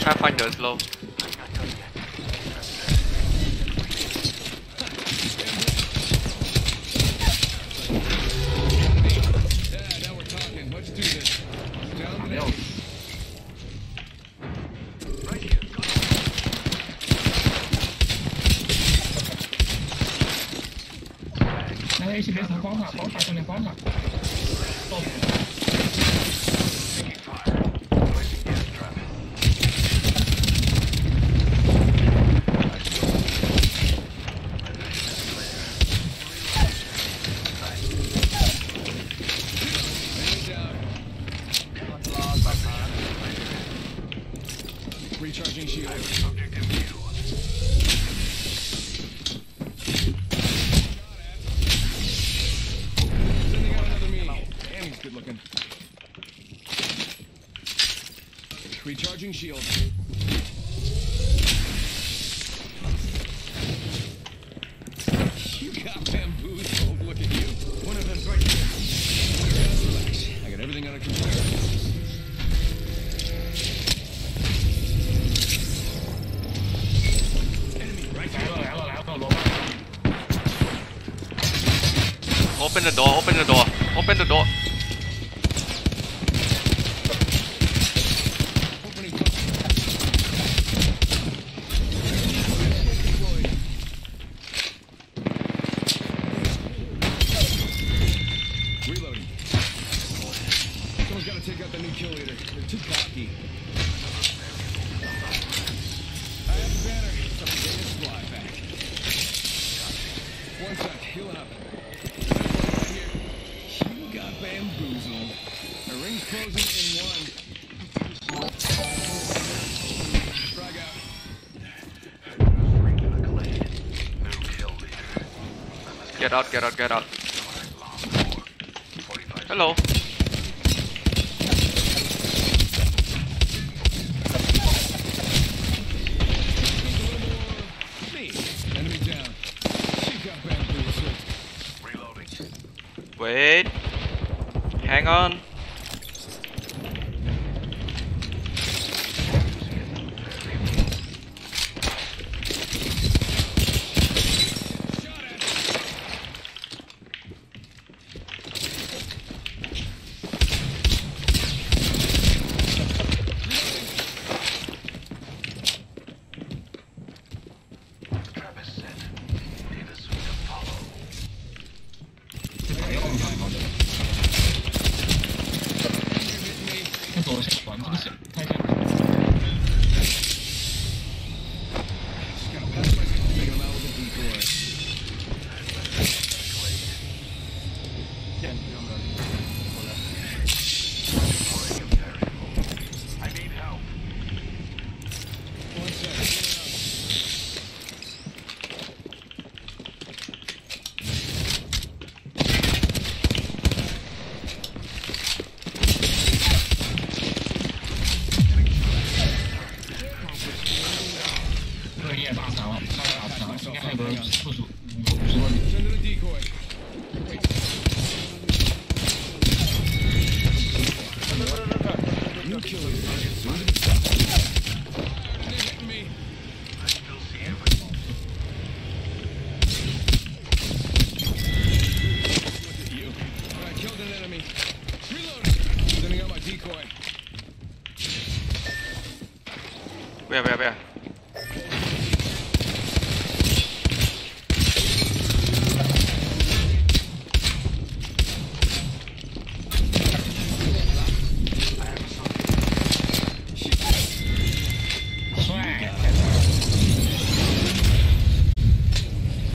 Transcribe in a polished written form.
Pathfinder is low. HBS 从光塔上面光塔，到处。 Recharging shield. Good looking. Recharging shield. You got bamboozled. Look at you. One of them's right here. Just relax. I got everything under control. Enemy right here. Open the door, open the door, open the door. Reloading. Someone's got to take out the new kill leader. They're too cocky. I have a banner. Someone get his fly back. One sec, healing up. Right here. You got bamboozled. The ring's closing in one. Frag out. Get out, get out, get out. Hello. Enemy down. She got bamboozled. Reloading. Wait. Hang on. Where?